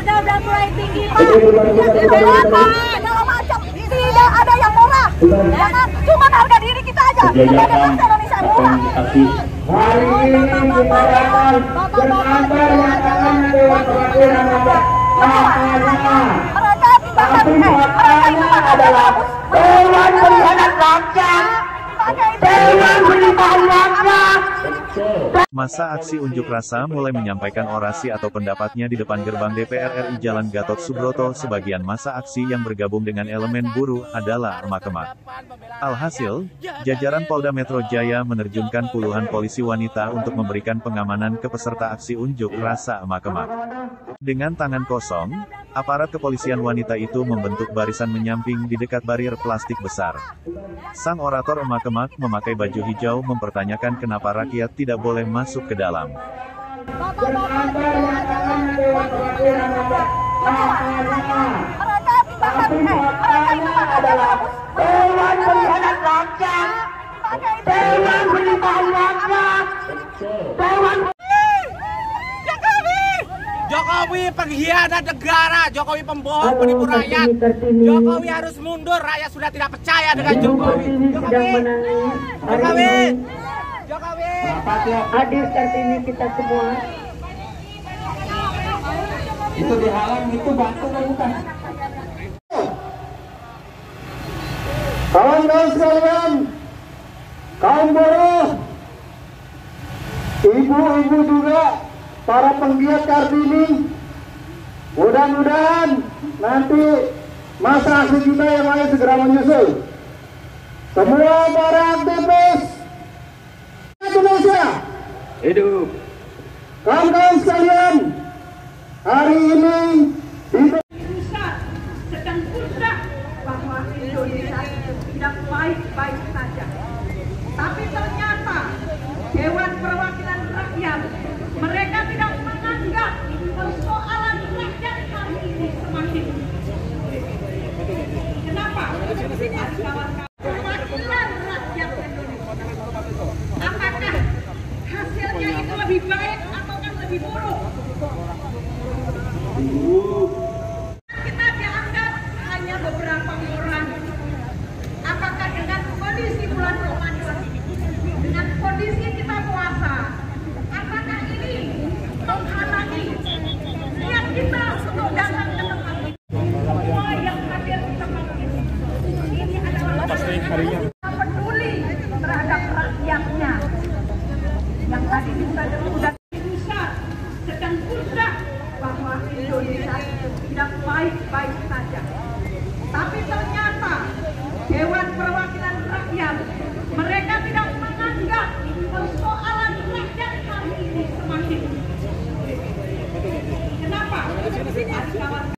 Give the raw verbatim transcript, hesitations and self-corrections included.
harga udah mulai tinggi Pak. Kenapa? Segala macam. Tidak ada yang murah. Jangan cuma harga diri kita aja. Sebagai bangsa Indonesia murah. Hari ini kita datang berkantor mengatakan Dewan Perwakilan Rakyat. Mereka Tapi faktanya adalah Dewan Pengkhianat Rakyat. Dewan Penipuan Rakyat. Masa aksi unjuk rasa mulai menyampaikan orasi atau pendapatnya di depan gerbang D P R R I Jalan Gatot Subroto. Sebagian masa aksi yang bergabung dengan elemen buruh adalah emak-emak. Alhasil, jajaran Polda Metro Jaya menerjunkan puluhan polisi wanita untuk memberikan pengamanan ke peserta aksi unjuk rasa emak-emak. Dengan tangan kosong, aparat kepolisian wanita itu membentuk barisan menyamping di dekat barier plastik besar. Sang orator emak-emak memakai baju hijau mempertanyakan kenapa rakyat tidak boleh masuk ke dalam. Berkantor mengatakan Dewan Perwakilan Rakyat. Tapi faktanya adalah Dewan Pengkhianat Rakyat. Dewan Penipuan Rakyat. Dewan Jokowi pengkhianat negara, Jokowi pembohong, penipu rakyat. Jokowi harus mundur, rakyat sudah tidak percaya dengan Jokowi. Jokowi, Jokowi, Jokowi. Hadir Kartini kita semua. itu dihalang, itu batu kan bukan? Kawan-kawan sekalian, kaum buruh, ibu-ibu juga, para penggiat Kartini, mudah-mudahan nanti masa aksi kita yang lain segera menyusul. Semua para aktivis Indonesia hidup. Kawan-kawan sekalian, hari ini di pusat sedang puncak bahwa Indonesia tidak baik-baik saja. Tapi ternyata Dewan Perwakilan Rakyat, mereka tidak menganggap persoalan rakyat hari ini semakin. Kenapa? Kawan-kawan perwakilan rakyat Indonesia. Apakah hasilnya itu lebih baik atau kan lebih buruk? Kita dianggap hanya beberapa orang. Apakah dengan kondisi bulan Ramadan, dengan kondisi kita puasa, apakah ini menghalangi niat kita untuk datang ke tempat ini? Semua yang hadir di tempat ini, ini adalah kita peduli terhadap rakyatnya. Yang tadi bisa sudah pusat sedang puncak bahwa Indonesia tidak baik-baik saja.